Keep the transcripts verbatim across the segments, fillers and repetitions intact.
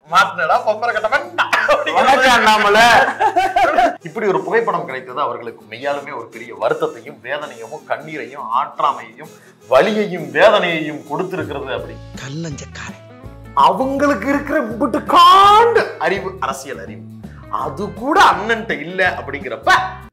மாத்தினடா பொம்பரை கட்ட இப்படி ஒரு புகைப்படம் கிடைத்தது அவர்களுக்கு மெய்யாலுமே ஒரு பெரிய வருத்தத்தையும் வேதனையும் கண்ணீரையும் ஆற்றாமையையும் வலியையும் வேதனையையும் கொடுத்திருக்கிறது. அப்படி கல்லஞ்சக்காரன் அவங்களுக்கு இருக்கிற விட்டு காண்டு அறிவு, அரசியல் அறிவு அது கூட அண்ணன்ட்ட இல்ல. அப்படிங்கிறப்ப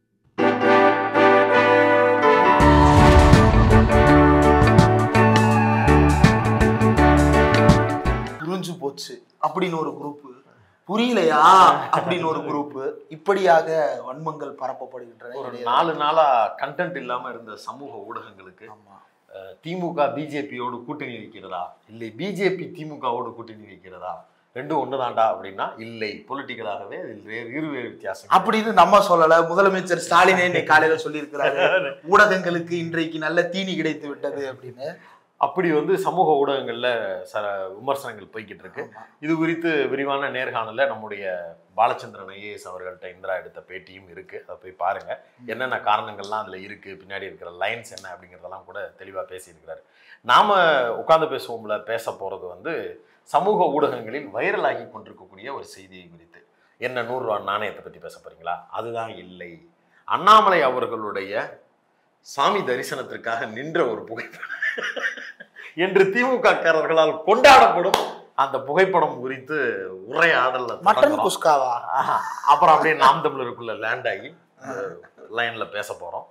புரிஞ்சு போச்சு அப்படின்னு ஒரு குரூப், புரியலையா அப்படின்னு ஒரு குரூப், இப்படியாக வன்மங்கள் பரப்பப்படுகின்றன. ஒரு நாலு நாளா கண்டென்ட் இல்லாம இருந்த சமூக ஊடகங்களுக்கு திமுக பிஜேபியோடு கூட்டணி வைக்கிறதா, இல்லை பிஜேபி திமுகவோடு கூட்டணி வைக்கிறதா, ரெண்டும் ஒண்ணுதான்டா அப்படின்னா இல்லை, பொலிட்டிக்கலாகவே இரு வேறு வித்தியாசம் அப்படின்னு நம்ம சொல்லல. முதலமைச்சர் ஸ்டாலினே இன்னைக்கு காலையில சொல்லியிருக்கிறாரு, ஊடகங்களுக்கு இன்றைக்கு நல்ல தீனி கிடைத்து விட்டது அப்படின்னு. அப்படி வந்து சமூக ஊடகங்கள்ல ச விமர்சனங்கள் போய்கிட்டு இருக்கு. இது குறித்து விரிவான நேர்காணல நம்முடைய பாலச்சந்திரன் ஐஏஎஸ் அவர்கள்ட்ட இந்திரா எடுத்த பேட்டியும் இருக்கு. அதை போய் பாருங்க. என்னென்ன காரணங்கள்லாம் அதுல இருக்கு, பின்னாடி இருக்கிற லைன்ஸ் என்ன அப்படிங்கிறதெல்லாம் கூட தெளிவா பேசியிருக்கிறாரு. நாம உட்கார்ந்து பேசுவோம்ல, பேச போறது வந்து சமூக ஊடகங்களில் வைரலாகி கொண்டிருக்கக்கூடிய ஒரு செய்தியை குறித்து. என்ன நூறு ரூபா நாணயத்தை பத்தி பேச போறீங்களா? அதுதான் இல்லை. அண்ணாமலை அவர்களுடைய சாமி தரிசனத்திற்காக நின்ற ஒரு புகைப்படம் என்று திமுக காரர்களால் கொண்டாடப்படும் அந்த புகைப்படம் குறித்து உரையாடல். மட்டன் குஸ்காவா? அப்புறம் அப்படியே நாம் தமிழருக்குள்ள லேண்ட் ஆகி லைன்ல பேச போறோம்.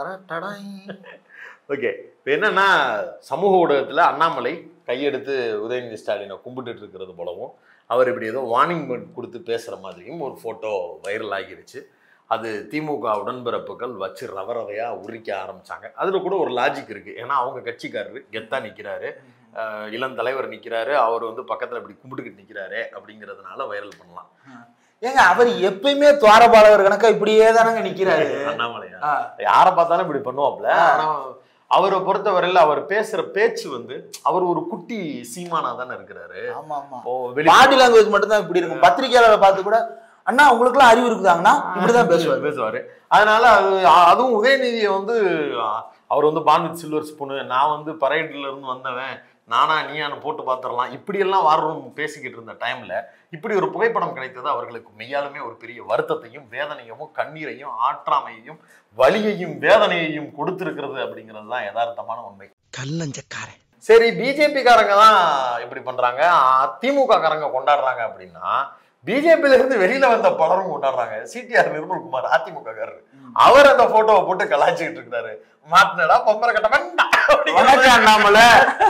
ஓகே, இப்போ என்னன்னா சமூக ஊடகத்துல அண்ணாமலை கையெடுத்து உதயநிதி ஸ்டாலினை கும்பிட்டு இருக்கிறது போலவும், அவர் இப்படி ஏதோ வார்னிங் கொடுத்து பேசுற மாதிரியும் ஒரு போட்டோ வைரல் ஆகிருச்சு. அது திமுக உடன்பிறப்புகள் வச்சு ரவரவையா உரிக்க ஆரம்பிச்சாங்க. அதுல கூட ஒரு லாஜிக் இருக்கு. ஏன்னா அவங்க கட்சிக்காரரு கெத்தா நிக்கிறாரு, இளம் தலைவர் நிக்கிறாரு, அவர் வந்து பக்கத்துல இப்படி கும்பிட்டுக்கிட்டு நிக்கிறாரு, அப்படிங்கிறதுனால வைரல் பண்ணலாம். ஏங்க அவர் எப்பயுமே துவாரபாலவர் கணக்கா இப்படியே தானங்க நிக்கிறாரு அண்ணாமலையா? யாரை பார்த்தாலும் இப்படி பண்ணுவாப்ல. ஆனா அவரை பொறுத்தவரையில அவர் பேசுற பேச்சு வந்து அவர் ஒரு குட்டி சீமானா தானே இருக்கிறாரு. பாடி லாங்குவேஜ் மட்டும் தான் இப்படி இருக்கும். பத்திரிகையாளரை பார்த்து கூட அண்ணா உங்களுக்கு எல்லாம் அறிவு இருக்குதாங்கன்னா இப்படிதான் பேசுவார் பேசுவாரு. அதனால அது அதுவும் உதயநிதியை வந்து அவர் வந்து பான் வித் சில்வர் ஸ்பூனு, நான் வந்து பரையட்ல இருந்து வந்தவன், நானா நீயானு போட்டு பார்த்துடலாம், இப்படி எல்லாம் வாரம் பேசிக்கிட்டு இருந்த டைம்ல இப்படி ஒரு புகைப்படம் கிடைத்தது அவர்களுக்கு மெய்யாலுமே ஒரு பெரிய வருத்தத்தையும் வேதனையும் கண்ணீரையும் ஆற்றாமையையும் வலியையும் வேதனையையும் கொடுத்திருக்கிறது. அப்படிங்கிறது தான் யதார்த்தமான உண்மை. கல்லஞ்சக்காரன். சரி, பிஜேபி காரங்க தான் இப்படி பண்றாங்க, திமுக காரங்க கொண்டாடுறாங்க அப்படின்னா பிஜேபியில இருந்து வெளியில வந்த பலரும் கொண்டாடுறாங்க. சிடிஆர் நிர்மல்குமார் அதிமுக காரர், அவர் அந்த போட்டோவை போட்டு கலாய்ச்சிக்கிட்டு இருக்கிறாரு. மாத்தினடா பொம்பரை கட்ட அண்ணாமலை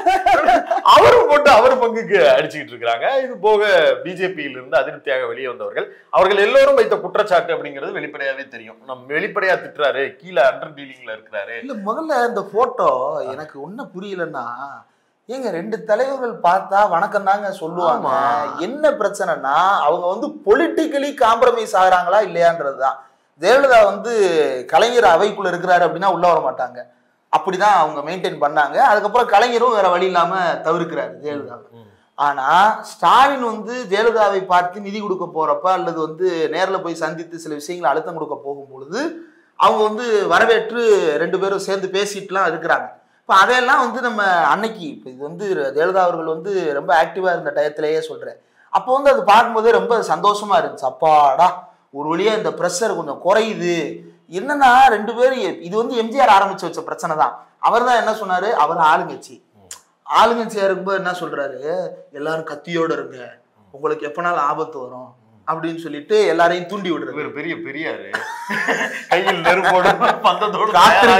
அவரும் போட்டு அவர் பங்குக்கு அடிச்சுக்கிட்டு இருக்கிறாங்க. இது போக பிஜேபியில இருந்து அதிருப்தியாக வெளியே வந்தவர்கள், அவர்கள் எல்லோரும் வைத்த குற்றச்சாட்டு அப்படிங்கிறது வெளிப்படையாவே தெரியும். நம்ம வெளிப்படையா திட்டுறாரு, கீழே அண்டர் டீலிங்ல இருக்கிறாரு. இல்ல முதல்ல இந்த போட்டோ எனக்கு ஒன்னும் புரியலன்னா, ஏங்க ரெண்டு தலைவர்கள் பார்த்தா வணக்கம் தாங்க சொல்லுவாங்க. என்ன பிரச்சனைனா அவங்க வந்து பொலிட்டிக்கலி காம்ப்ரமைஸ் ஆகுறாங்களா இல்லையான்றதுதான். ஜெயலலிதா வந்து கலைஞர் அவைக்குள்ள இருக்கிறாரு அப்படின்னா உள்ள வர மாட்டாங்க, அப்படிதான் அவங்க மெயின்டைன் பண்ணாங்க. அதுக்கப்புறம் கலைஞரும் வேற வழி இல்லாம தவிர்க்கிறாரு ஜெயலலிதாவை. ஆனா ஸ்டாலின் வந்து ஜெயலலிதாவை பார்த்து நிதி கொடுக்க போறப்ப அல்லது வந்து நேரில் போய் சந்தித்து சில விஷயங்களை அழுத்தம் கொடுக்க போகும் பொழுது அவங்க வந்து வரவேற்று ரெண்டு பேரும் சேர்ந்து பேசிட்டுலாம் இருக்கிறாங்க. இப்போ அதையெல்லாம் வந்து நம்ம அன்னைக்கு இப்போ இது வந்து ஜெயலலிதா அவர்கள் வந்து ரொம்ப ஆக்டிவா இருந்த டயத்திலேயே சொல்றேன். அப்போ வந்து அது பார்க்கும்போதே ரொம்ப சந்தோஷமா இருந்துச்சு. அப்பாடா ஒரு வழியா இந்த ப்ரெஷர் கொஞ்சம் குறையுது. என்னன்னா ரெண்டு பேரும் இது வந்து எம்ஜிஆர் ஆரம்பிச்சு வச்ச பிரச்சனை தான். அவர் தான் என்ன சொன்னாரு, அவர் ஆளுங்கட்சி ஆளுங்கட்சியா இருக்கும்போது என்ன சொல்றாரு, எல்லாரும் கத்தியோட இருங்க, உங்களுக்கு எப்பனாலும் ஆபத்து வரும் அப்படின்னு சொல்லிட்டு எல்லாரையும் தூண்டி விடுறது. ஒரு பெரிய பெரியாரு கையில் நெருப்போடு பந்தத்தோடு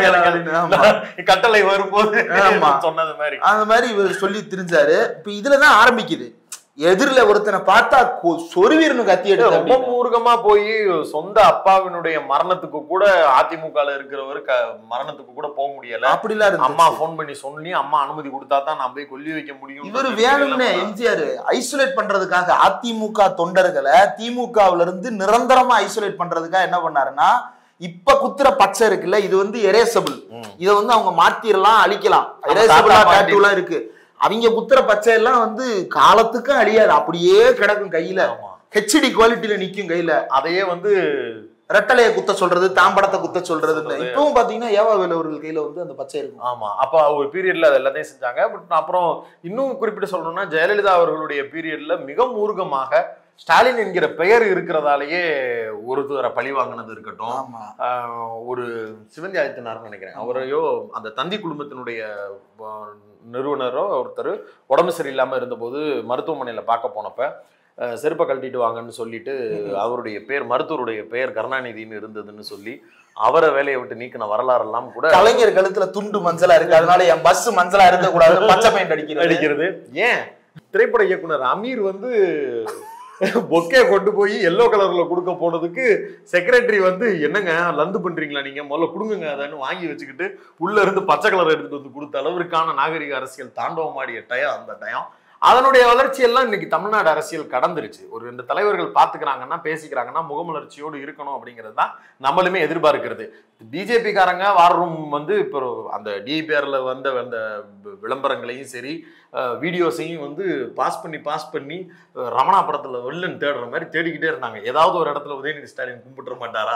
கட்டளை வரும்போது சொன்னது மாதிரி அந்த மாதிரி இவர் சொல்லி திரிஞ்சாரு. இப்ப இதுலதான் ஆரம்பிக்குது. எதிரில் ஒருத்தனை பார்த்தா சொருவீர்னு கத்தி எடுத்து ரொம்ப மூர்க்கமா போய் சொந்த அப்பாவினுடைய மரணத்துக்கு கூட அதிமுக இருக்கிறவர் மரணத்துக்கு கூட போக முடியல. அப்படிலாம் அம்மா போன் பண்ணி சொல்லி அம்மா அனுமதி கொடுத்தா தான் நான் போய் கொல்லி வைக்க முடியும். இவர் வேணும்னு எம்ஜிஆர் ஐசோலேட் பண்றதுக்காக அதிமுக தொண்டர்களை திமுகவுல இருந்து நிரந்தரமா ஐசோலேட் பண்றதுக்காக என்ன பண்ணாருன்னா, இப்ப குத்துற பச்சை இருக்குல்ல, இது வந்து எரேசபிள், இதை வந்து அவங்க மாத்திரலாம் அழிக்கலாம், எரேசபிளா டேட்டூலாம் இருக்கு. அவங்க குத்துற பச்சை எல்லாம் வந்து காலத்துக்கும் அழியாது, அப்படியே கிடக்கும் கையில, ஹெச்டி குவாலிட்டியில நிக்கும் கையில. அதையே வந்து ரெட்டலையை குத்த சொல்றது, தாம்படத்தை குத்த சொல்றதுன்னு. இப்பவும் பாத்தீங்கன்னா ஏவாவேலு அவர்கள் கையில வந்து அந்த பச்சை இருக்கும். ஆமா, அப்ப ஒரு பீரியட்ல அது எல்லாத்தையும் செஞ்சாங்க. பட் அப்புறம் இன்னும் குறிப்பிட்டு சொல்லணும்னா ஜெயலலிதா அவர்களுடைய பீரியட்ல மிக மூர்க்கமாக ஸ்டாலின் என்கிற பெயர் இருக்கிறதாலேயே ஒரு தூர பழி வாங்கினது இருக்கட்டும். ஒரு சிவந்தி ஆதித்தனார்னு நினைக்கிறேன், அவரையோ அந்த தந்தி குழுமத்தினுடைய நிறுவனரோ ஒருத்தர் உடம்பு சரியில்லாம இருந்தபோது மருத்துவமனையில பார்க்க போனப்ப செருப்பை கழட்டிட்டு வாங்கன்னு சொல்லிட்டு அவருடைய பேர், மருத்துவருடைய பெயர் கருணாநிதினு இருந்ததுன்னு சொல்லி அவரை வேலையை விட்டு நீக்கின வரலாறு எல்லாம் கூட. கலைஞர் கழுத்துல துண்டு மஞ்சளா இருக்கு, அதனால என் பஸ் மஞ்சளா இருக்க கூடாது, பச்சை பெயிண்ட் அடிக்கிறது அடிக்கிறது ஏன் திரைப்பட இயக்குனர் அமீர் வந்து பொக்கே கொண்டு போய் எல்லோ கலர்ல கொடுக்க போனதுக்கு செக்ரட்டரி வந்து என்னங்க லந்து பண்றீங்களா நீங்க, முதல்ல கொடுங்க அதன்னு வாங்கி வச்சுக்கிட்டு உள்ள இருந்து பச்சை கலர் எடுத்துட்டு வந்து கொடுத்த அளவிற்கான நாகரிக அரசியல் தாண்டவமாடிய டயம் அந்த டயம். அதனுடைய வளர்ச்சி எல்லாம் இன்னைக்கு தமிழ்நாடு அரசியல் கடந்துருச்சு. ஒரு ரெண்டு தலைவர்கள் பாத்துக்கிறாங்கன்னா பேசிக்கிறாங்கன்னா முகமலர்ச்சியோடு இருக்கணும் அப்படிங்கிறது தான் நம்மளுமே எதிர்பார்க்கிறது. பிஜேபி காரங்க வார் ரூம் வந்து இப்போ அந்த டிபிஆர்ல வந்த அந்த விளம்பரங்களையும் சரி வீடியோஸையும் வந்து பாஸ் பண்ணி பாஸ் பண்ணி ரமணா படத்துல வில்லன் தேடுற மாதிரி தேடிக்கிட்டே இருந்தாங்க. ஏதாவது ஒரு இடத்துல உதயநிதி ஸ்டாலின் கும்பிட்டுற மாட்டாரா,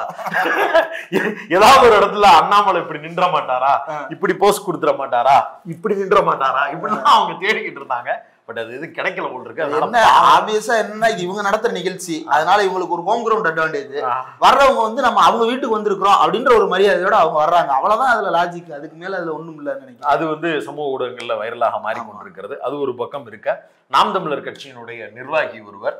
ஏதாவது ஒரு இடத்துல அண்ணாமலை இப்படி நின்ற மாட்டாரா, இப்படி போஸ்ட் கொடுத்துட மாட்டாரா, இப்படி நின்ற மாட்டாரா, இப்படிலாம் அவங்க தேடிக்கிட்டு இருந்தாங்க. பட் அது இது கிடைக்கல போல் இருக்கு. என்ன ஆப்வியஸா என்ன இது இவங்க நடத்துற நிகழ்ச்சி, அதனால இவங்களுக்கு ஒரு ஹோம் கிரவுண்ட் அட்வான்டேஜ். வர்றவங்க வந்து நம்ம அவங்க வீட்டுக்கு வந்திருக்கிறோம் அப்படின்ற ஒரு மரியாதையோட அவங்க வர்றாங்க, அவ்வளவுதான் அதுல லாஜிக். அதுக்கு மேல அதுல ஒண்ணும் இல்லைன்னு நினைக்கிறேன். அது வந்து சமூக ஊடகங்கள்ல வைரலாக மாறிக்கொண்டிருக்கிறது. அது ஒரு பக்கம் இருக்க, நாம் தமிழர் கட்சியினுடைய நிர்வாகி ஒருவர்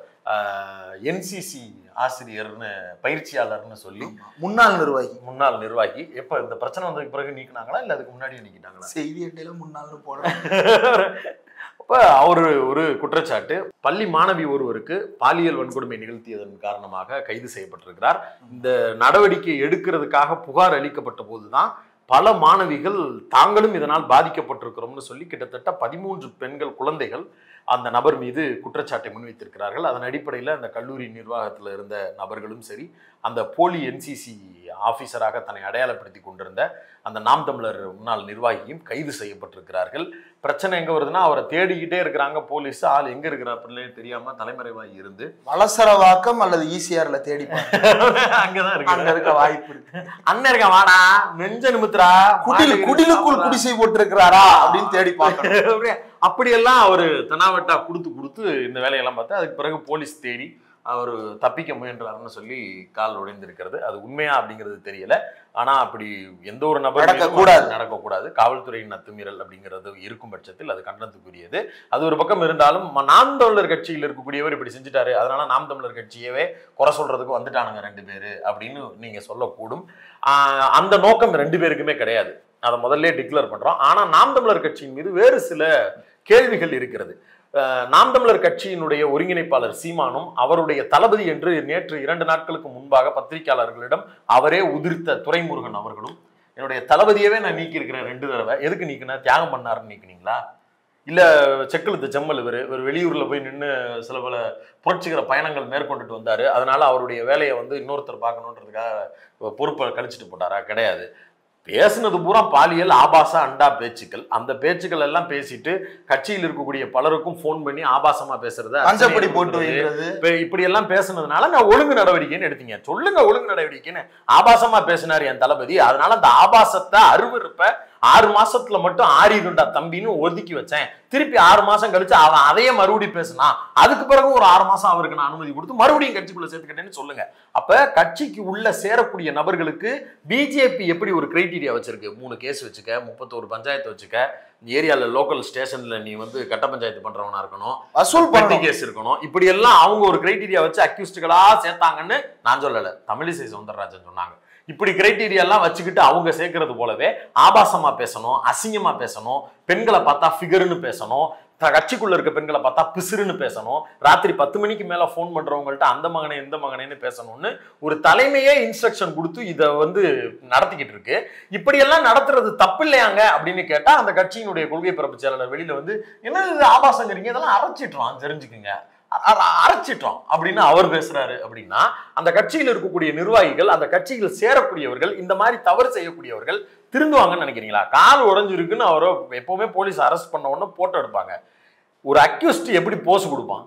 என்சிசி ஆசிரியர்னு பயிற்சியாளர்னு சொல்லி முன்னாள் நிர்வாகி முன்னாள் நிர்வாகி எப்ப இந்த பிரச்சனை வந்ததுக்கு பிறகு நீக்கினாங்களா இல்ல அதுக்கு முன்னாடி நீக்கிட்டாங்களா? செய்தி அட்டையில முன்னாள்னு போடுறாங்க. அப்ப அவரு ஒரு குற்றச்சாட்டு, பள்ளி மாணவி ஒருவருக்கு பாலியல் வன்கொடுமை நிகழ்த்தியதன் காரணமாக கைது செய்யப்பட்டிருக்கிறார். இந்த நடவடிக்கை எடுக்கிறதுக்காக புகார் அளிக்கப்பட்ட போதுதான் பல மாணவிகள் தாங்களும் இதனால் பாதிக்கப்பட்டிருக்கிறோம்னு சொல்லி கிட்டத்தட்ட பதிமூன்று பெண்கள் குழந்தைகள் அந்த நபர் மீது குற்றச்சாட்டை முன்வைத்திருக்கிறார்கள். அதன் அடிப்படையில் அந்த கல்லூரி நிர்வாகத்தில் இருந்த நபர்களும் சரி, அந்த போலி என்சிசி ஆபீசராக தன்னை அடையாளப்படுத்தி கொண்டிருந்த அந்த நாம் தமிழர் முன்னாள் நிர்வாகியும் கைது செய்யப்பட்டிருக்கிறார்கள். பிரச்சனை எங்க வருதுன்னா, அவரை தேடிக்கிட்டே இருக்கிறாங்க போலீஸ். ஆள் எங்க இருக்கிற அப்படின்னு தெரியாம தலைமறைவாகி இருந்து வலசரவாக்கம் அல்லது ஈசிஆர்ல தேடி அங்கதான் இருக்கு, அங்க இருக்க வாய்ப்பு இருக்கு. அண்ணன் இருக்க வாடா நெஞ்ச நிமித்துறா, குடில் குடிலுக்குள் குடிசை போட்டிருக்கிறாரா அப்படின்னு தேடி பார்க்க. அப்படியெல்லாம் அவரு தெனாவட்டா கொடுத்து கொடுத்து இந்த வேலையெல்லாம் பார்த்து அதுக்கு பிறகு போலீஸ் தேடி அவர் தப்பிக்க முயன்றாருன்னு சொல்லி கால் உடைந்திருக்கிறது. அது உண்மையா அப்படிங்கிறது தெரியல. ஆனா அப்படி எந்த ஒரு நபர் நடக்கக்கூடாது நடக்கக்கூடாது காவல்துறையின் அத்துமீறல் அப்படிங்கிறது இருக்கும் பட்சத்தில் அது கண்டனத்துக்குரியது. அது ஒரு பக்கம் இருந்தாலும் நாம் தமிழர் கட்சியில் இருக்கக்கூடியவர் இப்படி செஞ்சுட்டாரு, அதனால நாம் தமிழர் கட்சியவே குறை சொல்றதுக்கு வந்துட்டானுங்க ரெண்டு பேரு அப்படின்னு நீங்க சொல்லக்கூடும். ஆஹ் அந்த நோக்கம் ரெண்டு பேருக்குமே கிடையாது, அதை முதல்ல டிக்ளேர் பண்றோம். ஆனா நாம் தமிழர் கட்சியின் மீது வேறு சில கேள்விகள் இருக்கிறது. நாம் தமிழர் கட்சியினுடைய ஒருங்கிணைப்பாளர் சீமானும் அவருடைய தளபதி என்று நேற்று இரண்டு நாட்களுக்கு முன்பாக பத்திரிகையாளர்களிடம் அவரே உதிர்த்த துரைமுருகன் அவர்களும் என்னுடைய தளபதியவே நான் நீக்கி இருக்கிறேன் ரெண்டு தடவை, எதுக்கு நீக்கினா தியாகம் பண்ணாருன்னு நீக்கினீங்களா, இல்ல செக்கெழுத்து செம்மல் இவர் ஒரு வெளியூர்ல போய் நின்று சில பல புரட்சிகர பயணங்கள் மேற்கொண்டுட்டு வந்தாரு, அதனால அவருடைய வேலையை வந்து இன்னொருத்தர் பார்க்கணுன்றதுக்காக பொறுப்பை கழிச்சிட்டு போட்டாரா? கிடையாது. பேசுனது பூரா பாலியல் ஆபாச அண்டா பேச்சுக்கள். அந்த பேச்சுக்கள் எல்லாம் பேசிட்டு கட்சியில் இருக்கக்கூடிய பலருக்கும் போன் பண்ணி ஆபாசமா பேசுறது, அஞ்சப்படி போட்டு இப்படி எல்லாம் பேசுனதுனால நான் ஒழுங்கு நடவடிக்கைன்னு எடுத்தீங்க. சொல்லுங்க ஒழுங்கு நடவடிக்கைன்னு. ஆபாசமா பேசினார் என் தளபதி, அதனால அந்த ஆபாசத்தை அருவருப்ப ஆறு மாசத்துல மட்டும் ஆறிடுண்டா தம்பின்னு ஒதுக்கி வச்சேன். திருப்பி ஆறு மாசம் கழிச்சு அவன் அதையே மறுபடியும் பேசினா, அதுக்கு பிறகு ஒரு ஆறு மாசம் அவருக்கு நான் அனுமதி கொடுத்து மறுபடியும் கட்சிக்குள்ள சேர்த்துக்கிட்டேன்னு சொல்லுங்க. அப்ப கட்சிக்கு உள்ள சேரக்கூடிய நபர்களுக்கு பிஜேபி எப்படி ஒரு கிரைட்டீரியா வச்சிருக்கு? மூணு கேஸ் வச்சுக்க, முப்பத்தோரு பஞ்சாயத்து வச்சுக்க, ஏரியால லோக்கல் ஸ்டேஷன்ல நீ வந்து கட்ட பஞ்சாயத்து பண்றவனா இருக்கணும், வசூல் பண்ணி கேஸ் இருக்கணும், இப்படி எல்லாம் அவங்க ஒரு கிரைட்டீரியா வச்சு அக்யூஸ்டுகளா சேர்த்தாங்கன்னு நான் சொல்லல, தமிழிசை சவுந்தரராஜன் சொன்னாங்க. இப்படி கிரைட்டீரியா எல்லாம் வச்சுக்கிட்டு அவங்க சேர்க்கறது போலவே ஆபாசமா பேசணும், அசிங்கமா பேசணும், பெண்களை பார்த்தா ஃபிகர்னு பேசணும், கட்சிக்குள்ள இருக்க பெண்களை பார்த்தா பிசுறுன்னு பேசணும், ராத்திரி பத்து மணிக்கு மேல போன் பண்றவங்கள்ட்ட அந்த மகனே இந்த மகனேன்னு பேசணும்னு ஒரு தலைமையே இன்ஸ்ட்ரக்ஷன் கொடுத்து இதை வந்து நடத்திக்கிட்டு இருக்கு. இப்படி எல்லாம் நடத்துறது தப்பு இல்லையாங்க அப்படின்னு கேட்டா அந்த கட்சியினுடைய கொள்கை பரப்பு செயலாளர் வெளியில வந்து என்ன இது ஆபாசங்கிறீங்க, இதெல்லாம் அரைச்சிட்டோம் தெரிஞ்சுக்குங்க, அரைச்சிட்டோம் அப்படின்னு அவர் பேசுறாரு. அப்படின்னா அந்த கட்சியில் இருக்கக்கூடிய நிர்வாகிகள், அந்த கட்சியில் சேரக்கூடியவர்கள், இந்த மாதிரி தவறு செய்யக்கூடியவர்கள் திருந்துவாங்கன்னு நினைக்கிறீங்களா? கால் உடைஞ்சிருக்குன்னு அவரை எப்பவுமே போலீஸ் அரெஸ்ட் பண்ண உடனே போட்டோ எடுப்பாங்க. ஒரு அக்யூஸ்ட் எப்படி போஸ் கொடுப்பான்?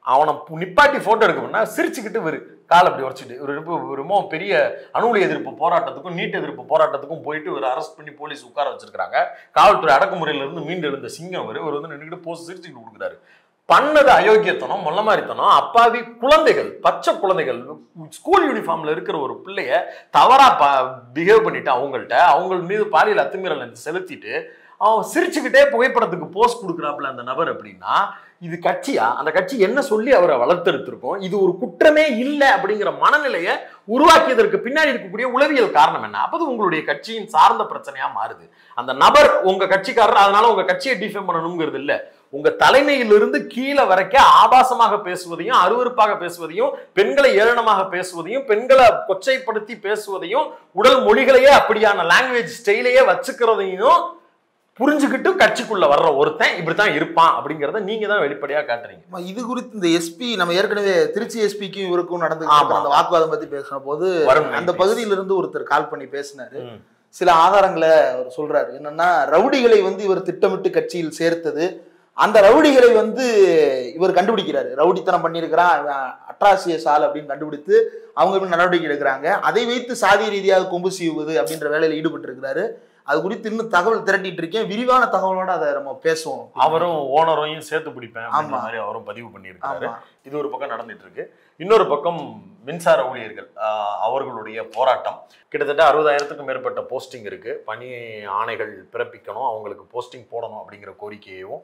அவனை நிப்பாட்டி போட்டோ எடுக்கணும்னா சிரிச்சுக்கிட்டு ஒரு கால் அப்படி உரைச்சிட்டு ஒரு ரொம்ப பெரிய அணுகுலை எதிர்ப்பு போராட்டத்துக்கும் நீட் எதிர்ப்பு போராட்டத்துக்கும் போயிட்டு ஒரு அரெஸ்ட் பண்ணி போலீஸ் உட்கார வச்சிருக்காங்க. காவல்துறை அடக்குமுறையில இருந்து மீண்டு எழுந்த சிங்கம் அவர் ஒரு வந்து நின்றுட்டு போஸ்ட் சிரிச்சுக்கிட்டு கொடுக்குறாரு. பண்ணது அயோக்கியத்தனம், மொல்ல மாதிரித்தனம், அப்பாவி குழந்தைகள், பச்சை குழந்தைகள், ஸ்கூல் யூனிஃபார்ம்ல இருக்கிற ஒரு பிள்ளைய தவறா பிஹேவ் பண்ணிட்டு அவங்கள்ட்ட அவங்க மீது பாலியல் அத்துமீறல் செலுத்திட்டு அவன் சிரிச்சுக்கிட்டே புகைப்படத்துக்கு போஸ்ட் கொடுக்குறாப்புல அந்த நபர் அப்படின்னா இது கட்சியா? அந்த கட்சி என்ன சொல்லி அவரை வளர்த்தெடுத்திருக்கோம்? இது ஒரு குற்றமே இல்லை அப்படிங்கிற மனநிலையை உருவாக்கியதற்கு பின்னாடி இருக்கக்கூடிய உளவியல் காரணம் என்ன? அப்போது உங்களுடைய கட்சியின் சார்ந்த பிரச்சனையா மாறுது. அந்த நபர் உங்க கட்சிக்காரர், அதனால உங்க கட்சியை டிஃபேம் பண்ணணுங்கிறது இல்ல. உங்க தலைமையிலிருந்து கீழே வரைக்கும் ஆபாசமாக பேசுவதையும், அருவருப்பாக பேசுவதையும், பெண்களை ஏளனமாக பேசுவதையும், பெண்களை கொச்சைப்படுத்தி பேசுவதையும், உடல் மொழிகளையே அப்படியான லாங்குவேஜ் ஸ்டைலையே வச்சுக்கிறதையும் புரிஞ்சுக்கிட்டு கட்சிக்குள்ள வர்ற ஒருத்தன் இப்படித்தான் இருப்பான் அப்படிங்கறத நீங்க தான் வெளிப்படையா காட்டுறீங்க. இது குறித்து இந்த எஸ்பி நம்ம ஏற்கனவே திருச்சி எஸ்பிக்கும் இவருக்கும் நடந்து அந்த வாக்குவாதம் பத்தி பேசின போது அந்த பகுதியிலிருந்து ஒருத்தர் கால் பண்ணி பேசினாரு. சில ஆதாரங்களை அவர் சொல்றாரு. என்னன்னா, ரவுடிகளை வந்து இவர் திட்டமிட்டு கட்சியில் சேர்த்தது, அந்த ரவுடிகளை வந்து இவர் கண்டுபிடிக்கிறாரு. ரவுடித்தனம் பண்ணியிருக்கிறான், அட்ராசியஸ் ஆள் அப்படின்னு கண்டுபிடித்து அவங்க நடவடிக்கை எடுக்கிறாங்க. அதை வைத்து சாதி ரீதியாக கொம்பு சீவுவது அப்படின்ற வேலையில ஈடுபட்டு இருக்கிறாரு. அது குறித்து இன்னும் தகவல் திரட்டிட்டு இருக்கேன். விரிவான தகவலோட அதை நம்ம பேசுவோம். அவரும் ஓனரையும் சேர்த்து பிடிப்பேன் அந்த மாதிரி அவரும் பதிவு பண்ணியிருக்காரு. இது ஒரு பக்கம் நடந்துட்டு இருக்கு. இன்னொரு பக்கம் மின்சார ஊழியர்கள் அவர்களுடைய போராட்டம். கிட்டத்தட்ட அறுபதாயிரத்துக்கும் மேற்பட்ட போஸ்டிங் இருக்கு. பணி ஆணைகள் பிறப்பிக்கணும், அவங்களுக்கு போஸ்டிங் போடணும் அப்படிங்கிற கோரிக்கையையும்,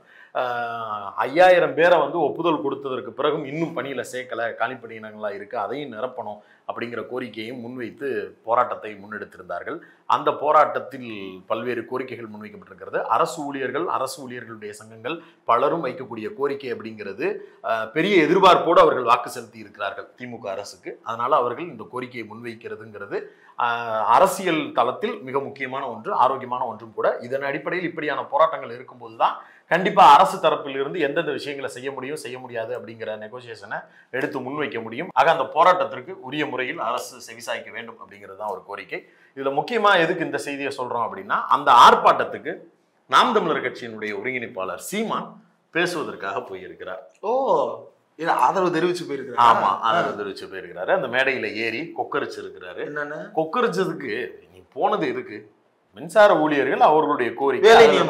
ஐயாயிரம் பேரை வந்து ஒப்புதல் கொடுத்ததற்கு பிறகும் இன்னும் பணியில சேர்க்கல, காலிப்பணியினங்களா இருக்கு, அதையும் நிரப்பணும் அப்படிங்கிற கோரிக்கையையும் முன்வைத்து போராட்டத்தை முன்னெடுத்திருந்தார்கள். அந்த போராட்டத்தில் பல்வேறு கோரிக்கைகள் முன்வைக்கப்பட்டிருக்கிறது. அரசு ஊழியர்கள், அரசு ஊழியர்களுடைய சங்கங்கள் பலரும் வைக்கக்கூடிய கோரிக்கை அப்படிங்கிறது பெரிய எதிர்பார்ப்போடு அவர்கள் வாக்கு செலுத்தி இருக்கிறார்கள் திமுக அரசுக்கு. அதனால அவர்கள் இந்த கோரிக்கையை முன்வைக்கிறதுங்கிறது அரசியல் தளத்தில் மிக முக்கியமான ஒன்று, ஆரோக்கியமான ஒன்றும் கூட. இதன் அடிப்படையில் இப்படியான போராட்டங்கள் இருக்கும்போது தான் கண்டிப்பா அரசு தரப்பில் இருந்து எந்தெந்த விஷயங்களை செய்ய முடியும், செய்ய முடியாது அப்படிங்கிற நெகோசியேஷனை எடுத்து முன்வைக்க முடியும். ஆக அந்த போராட்டத்திற்கு உரிய முறையில் அரசு செவிசாய்க்க வேண்டும் அப்படிங்கிறது தான் ஒரு கோரிக்கை. இதுல முக்கியமா எதுக்கு இந்த செய்தியை சொல்றோம் அப்படின்னா, அந்த ஆர்ப்பாட்டத்துக்கு நாம் தமிழர் கட்சியினுடைய ஒருங்கிணைப்பாளர் சீமான் பேசுவதற்காக போயிருக்கிறார். ஓ, ஆதரவு தெரிவிச்சு போயிருக்கிறார். ஆமா, ஆதரவு தெரிவிச்சு போயிருக்கிறாரு. அந்த மேடையில ஏறி கொக்கரிச்சு இருக்கிறாரு. என்னன்னு கொக்கரிச்சதுக்கு நீ போனது எதுக்கு? மின்சார ஊழியர்கள் அவர்களுடைய கோரிக்கை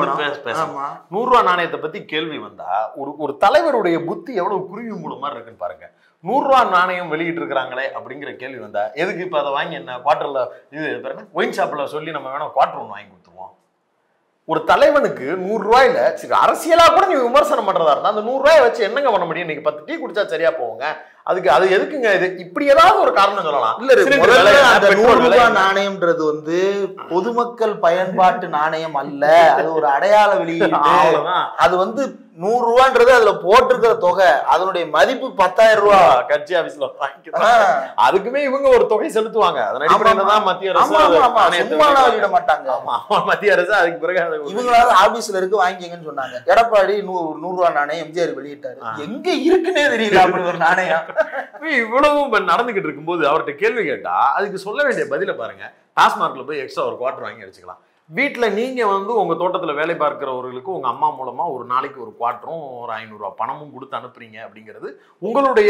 நூறு ரூபாய் நாணயத்தை பத்தி கேள்வி வந்தா ஒரு ஒரு தலைவருடைய புத்தி எவ்வளவு குருவி மூலம் மாதிரி இருக்குன்னு பாருங்க. நூறு ரூபாய் நாணயம் வெளியிட்டு இருக்கிறாங்களே அப்படிங்கிற கேள்வி வந்தா எதுக்கு இப்ப அதை வாங்கி என்ன குவார்டர்ல இது பாருங்க ஒயின் ஷாப்ல சொல்லி நம்ம வேணா குவார்டர் ஒன்று வாங்கி கொடுத்துருவோம். ஒரு தலைவனுக்கு நூறு ரூபாயில சரி அரசியலா கூட நீ விமர்சனம் பண்றதா இருந்தா அந்த நூறு ரூபாய் வச்சு என்னங்க பண்ண முடியும்? இன்னைக்கு பத்து டீ குடிச்சா சரியா போவோங்க. அதுக்கு அது எதுக்குங்க? இது இப்படி ஏதாவது ஒரு காரணம் சொல்லலாம். இல்ல, அந்த நூறு ரூபாய் நாணயம்ன்றது வந்து பொதுமக்கள் பயன்பாட்டு நாணயம் அல்ல, அது ஒரு அடையாள வெளியீடு. அது வந்து நூறு ரூபான்றது அதுல போட்டிருக்கிற தொகை, அதனுடைய மதிப்பு பத்தாயிரம் ரூபாய். கட்சி ஆபீஸ்ல அதுக்குமே இவங்க ஒரு தொகை செலுத்துவாங்க. அதன் அடிப்படையில தான் மத்திய அரசு வெளியிட மாட்டாங்க. மத்திய அரசு அதுக்கு பிறகு இவங்களால ஆபீஸ்ல இருக்கு வாங்கிங்கன்னு சொன்னாங்க. எடப்பாடி நூறு நூறு ரூபாய் நாணயம் எம்ஜிஆர் வெளியிட்டாரு. எங்க இருக்குன்னே தெரியல அப்படி ஒரு நாணயம். இவ்வளவு நடந்துகிட்டு இருக்கும்போது அவர்கிட்ட கேள்வி கேட்டா அதுக்கு சொல்ல வேண்டிய பதில பாருங்க. டாஸ்மார்க்ல போய் எக்ஸ்ட்ரா ஒரு குவார்டர் வாங்கி அடிச்சுக்கலாம். வீட்டுல நீங்க வந்து உங்க தோட்டத்துல வேலை பார்க்கிறவர்களுக்கு உங்க அம்மா மூலமா ஒரு நாளைக்கு ஒரு குவார்டரும் ஒரு ஐநூறு ரூபாய் பணமும் கொடுத்து அனுப்புறீங்க அப்படிங்கிறது உங்களுடைய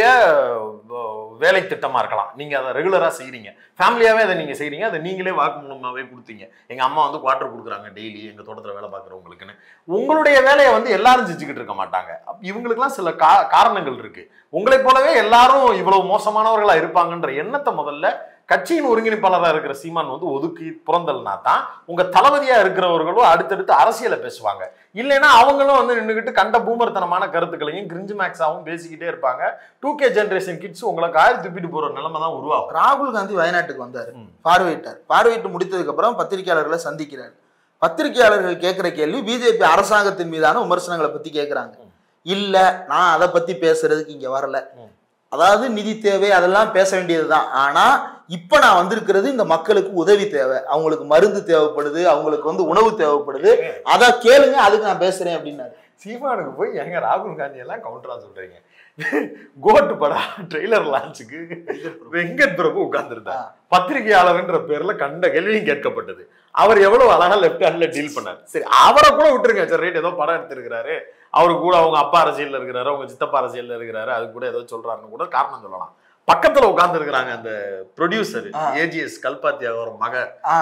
வேலை திட்டமா இருக்கலாம். நீங்க அதை ரெகுலரா செய்யறீங்க, ஃபேமிலியாவே அதை நீங்க செய்யறீங்க, அதை நீங்களே வாக்கு மூலமாவே கொடுத்தீங்க. எங்க அம்மா வந்து குவார்டர் கொடுக்குறாங்க டெய்லி எங்க தோட்டத்துல வேலை பார்க்குறவங்களுக்குன்னு. உங்களுடைய வேலையை வந்து எல்லாரும் செஞ்சுக்கிட்டு இருக்க மாட்டாங்க. இவங்களுக்குலாம் சில கா காரணங்கள் இருக்கு. உங்களை போலவே எல்லாரும் இவ்வளவு மோசமானவர்களா இருப்பாங்கன்ற எண்ணத்தை முதல்ல கட்சியின் ஒருங்கிணைப்பாளராக இருக்கிற சீமான் வந்து ஒதுக்கி புறந்தல்னா தான் உங்க தளபதியா இருக்கிறவர்களும் அடுத்தடுத்து அரசியலை பேசுவாங்க. இல்லைன்னா அவங்களும் வந்து நின்றுகிட்டு கண்ட பூமர்த்தனமான கருத்துக்களையும் கிரிஞ்சு மேக்ஸாவும் பேசிக்கிட்டே இருப்பாங்க. டூ கே ஜென்ரேஷன் கிட்ஸ் உங்களை காய துப்பிட்டு போற நிலைமை தான் உருவாகும். ராகுல் காந்தி வயநாட்டுக்கு வந்தாரு, பார்வையிட்டார். பார்வையிட்டு முடித்ததுக்கு அப்புறம் பத்திரிகையாளர்களை சந்திக்கிறார். பத்திரிகையாளர்கள் கேட்கிற கேள்வி பிஜேபி அரசாங்கத்தின் மீதான விமர்சனங்களை பத்தி கேட்கிறாங்க. இல்ல, நான் அதை பத்தி பேசுறதுக்கு இங்க வரல, அதாவது நிதி தேவை அதெல்லாம் பேச வேண்டியதுதான். ஆனா இப்ப நான் வந்திருக்கிறது இந்த மக்களுக்கு உதவி தேவை, அவங்களுக்கு மருந்து தேவைப்படுது, அவங்களுக்கு வந்து உணவு தேவைப்படுது, அதான் கேளுங்க, அதுக்கு நான் பேசுறேன் அப்படின்னாரு. சீமானுக்கு போய் எங்க ராகுல் காந்தி எல்லாம் கவுண்டரா சொல்றீங்க? கோட்டு படா ட்ரெய்லர் லான்ச்சுக்கு வெங்கட் பிரபு உட்கார்ந்துருந்தார். பத்திரிகையாளர்ன்ற பேர்ல கண்ட கேள்வியும் கேட்கப்பட்டது. அவர் எவ்வளவு அழகா லெப்ட் ஹேண்ட்ல டீல் பண்ணார். சரி, அவரை கூட விட்டுருங்க, சரி ரைட், ஏதோ படம் எடுத்திருக்கிறாரு, அவரு கூட அவங்க அப்பா அரசியல்ல இருக்கிறாரு, அவங்க சித்தப்பா அரசியல்ல இருக்கிறாரு, அது கூட ஏதோ சொல்றாருன்னு கூட காரணம் சொல்லலாம். பக்கத்துல உட்கார்ந்து இருக்கிறாங்க அந்த ப்ரொடியூசர் ஏஜிஎஸ் கல்பாத்தி அவர் மக